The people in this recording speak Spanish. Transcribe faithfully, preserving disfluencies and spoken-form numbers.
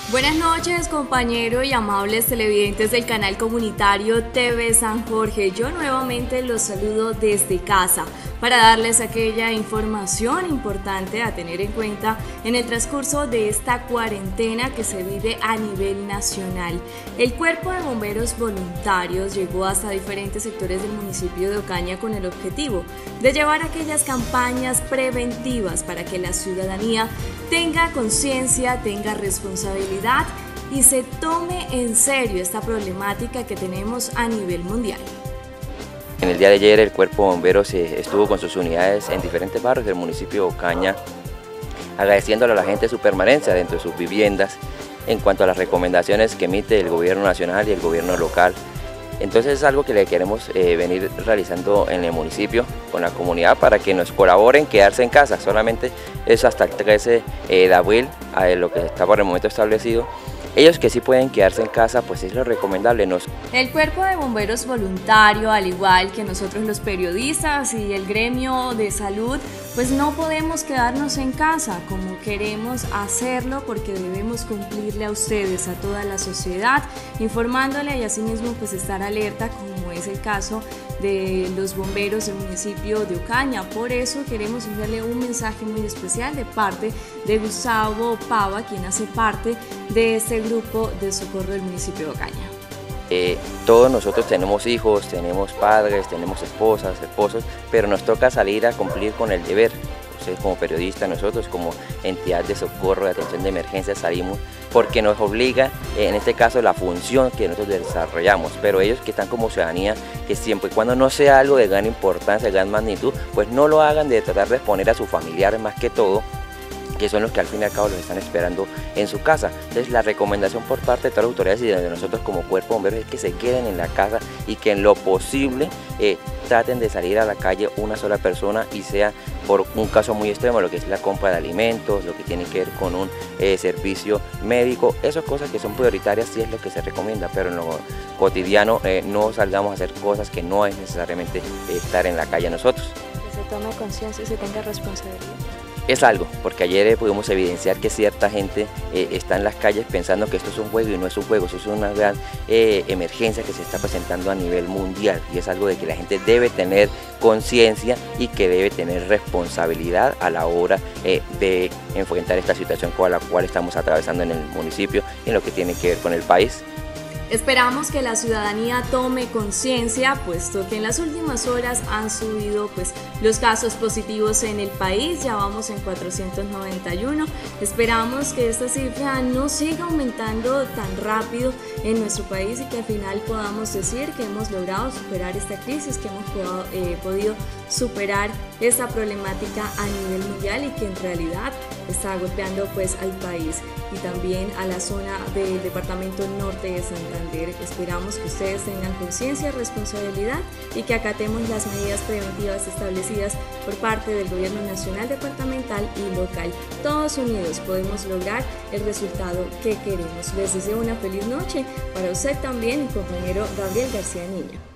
Buenas noches, compañero y amables televidentes del canal comunitario T V San Jorge. Yo nuevamente los saludo desde casa para darles aquella información importante a tener en cuenta en el transcurso de esta cuarentena que se vive a nivel nacional. El Cuerpo de Bomberos Voluntarios llegó hasta diferentes sectores del municipio de Ocaña con el objetivo de llevar aquellas campañas preventivas para que la ciudadanía tenga conciencia, tenga responsabilidad y se tome en serio esta problemática que tenemos a nivel mundial. En el día de ayer el Cuerpo de Bomberos estuvo con sus unidades en diferentes barrios del municipio de Ocaña, agradeciéndole a la gente su permanencia dentro de sus viviendas en cuanto a las recomendaciones que emite el gobierno nacional y el gobierno local. Entonces es algo que le queremos eh, venir realizando en el municipio con la comunidad para que nos colaboren quedarse en casa. Solamente es hasta el trece de abril, a lo que está por el momento establecido. Ellos que sí pueden quedarse en casa, pues es lo recomendable. Nos... El Cuerpo de Bomberos Voluntario, al igual que nosotros los periodistas y el gremio de salud, pues no podemos quedarnos en casa como queremos hacerlo, porque debemos cumplirle a ustedes, a toda la sociedad, informándole y asimismo pues estar alerta, como es el caso de los bomberos del municipio de Ocaña. Por eso queremos enviarle un mensaje muy especial de parte de Gustavo Pava, quien hace parte de este grupo de socorro del municipio de Ocaña. Eh, todos nosotros tenemos hijos, tenemos padres, tenemos esposas, esposos, pero nos toca salir a cumplir con el deber. Ustedes como periodistas, nosotros como entidad de socorro, de atención de emergencia salimos porque nos obliga, en este caso, la función que nosotros desarrollamos, pero ellos que están como ciudadanía, que siempre y cuando no sea algo de gran importancia, de gran magnitud, pues no lo hagan de tratar de exponer a sus familiares más que todo, que son los que al fin y al cabo los están esperando en su casa. Entonces la recomendación por parte de todas las autoridades y de nosotros como Cuerpo de Bomberos es que se queden en la casa y que en lo posible eh, traten de salir a la calle una sola persona, y sea por un caso muy extremo, lo que es la compra de alimentos, lo que tiene que ver con un eh, servicio médico. Esas cosas que son prioritarias sí es lo que se recomienda, pero en lo cotidiano eh, no salgamos a hacer cosas que no es necesariamente eh, estar en la calle nosotros. Que se tome conciencia y se tenga responsabilidad. Es algo, porque ayer eh, pudimos evidenciar que cierta gente eh, está en las calles pensando que esto es un juego y no es un juego, eso es una gran eh, emergencia que se está presentando a nivel mundial, y es algo de que la gente debe tener conciencia y que debe tener responsabilidad a la hora eh, de enfrentar esta situación con la cual estamos atravesando en el municipio y en lo que tiene que ver con el país. Esperamos que la ciudadanía tome conciencia, puesto que en las últimas horas han subido pues, los casos positivos en el país, ya vamos en cuatrocientos noventa y uno. Esperamos que esta cifra no siga aumentando tan rápido en nuestro país y que al final podamos decir que hemos logrado superar esta crisis, que hemos podado, eh, podido superar esta problemática a nivel mundial y que en realidad está golpeando pues, al país y también a la zona del departamento norte de Santander. Esperamos que ustedes tengan conciencia, responsabilidad y que acatemos las medidas preventivas establecidas por parte del gobierno nacional, departamental y local. Todos unidos podemos lograr el resultado que queremos. Les deseo una feliz noche para usted también, mi compañero Gabriel García Niño.